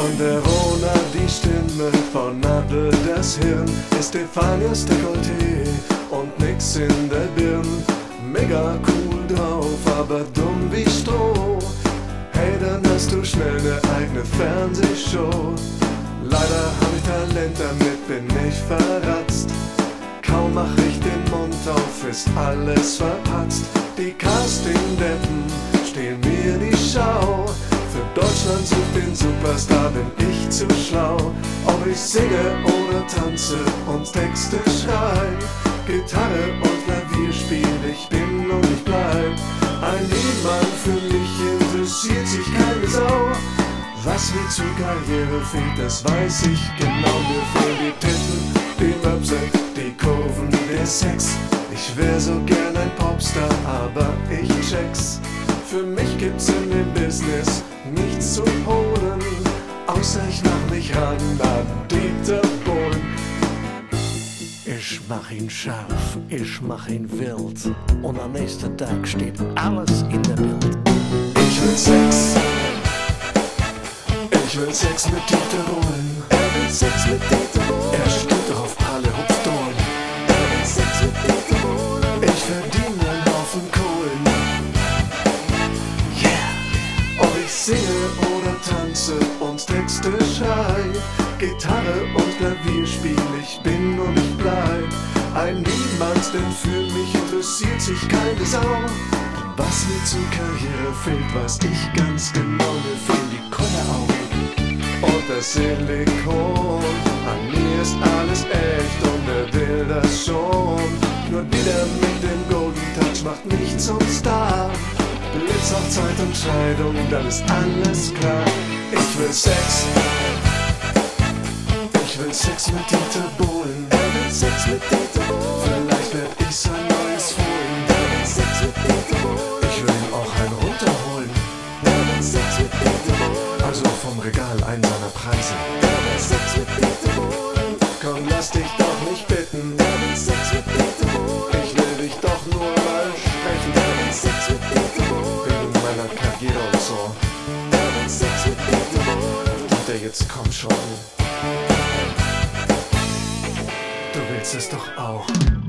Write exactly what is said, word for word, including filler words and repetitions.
Von Verona die Stimme, von Nadel das Hirn, Estefanias Dekolleté und nix in der Birn. Mega cool drauf, aber dumm wie Stroh. Hey, dann hast du schnell ne eigene Fernsehshow. Leider hab ich Talent, damit bin ich verratzt. Kaum mach ich den Mund auf, ist alles verpatzt. Die Casting-Deppen stehlen mir die Schau. Für Deutschland sucht den Superstar, bin ich zu schlau. Ob ich singe oder tanze und Texte schrei, Gitarre und Klavier spiel, ich bin und ich bleib. Ein Niemand, für mich interessiert sich keine Sau. Was mir zur Karriere fehlt, das weiß ich genau. Mir fehlen die Titten, die Möpse, die Kurven, der Sex. Ich wär so gern ein Popstar, aber ich check's. Für mich gibt's in dem Business nichts zu holen, außer ich mach mich ran an Dieter Bohlen. Ich mach ihn scharf, ich mach ihn wild, und am nächsten Tag steht alles in der Bild. Ich will Sex, ich will Sex mit Dieter Bohlen. Er will Sex mit Dieter Bohlen. Er steht auf Pralle, Hupfdohlen. Er will Sex mit Dieter Bohlen. Ich verdiene einen Haufen Kohlen. Yeah! Ob ich singe oder tanze und Texte schrei, Gitarre und Klavier spiel, ich bin und ich bleib. Ein Niemand, denn für mich interessiert sich keine Sau. Was mir zur Karriere fehlt, weiß ich ganz genau. Mir fehlen die Kulleraugen und das Silikon. An mir ist alles echt und wer will das schon? Nur wieder mit dem Golden Touch macht mich zum Star. Blitz, Hochzeit und Scheidung, dann ist alles klar. Ich will Sex, ich will Sex mit Dieter Bohlen. Er will Sex mit Dieter Bohlen. Vielleicht werd ich sein neues Fohlen. Er will Sex mit Dieter Bohlen. Ich will ihn auch einen runterholen. Er will Sex mit Dieter Bohlen. Also vom Regal einen seiner Preise. Er will Sex mit Dieter Bohlen. Komm, lass dich doch nicht bitten. Er will Sex mit Dieter Bohlen. Ich will dich doch nur mal sprechen. Er will Sex mit Dieter Bohlen. Wegen meiner Karriere und so. Er will Sex mit Dieter Bohlen. Dieter, jetzt komm schon. Du willst es doch auch.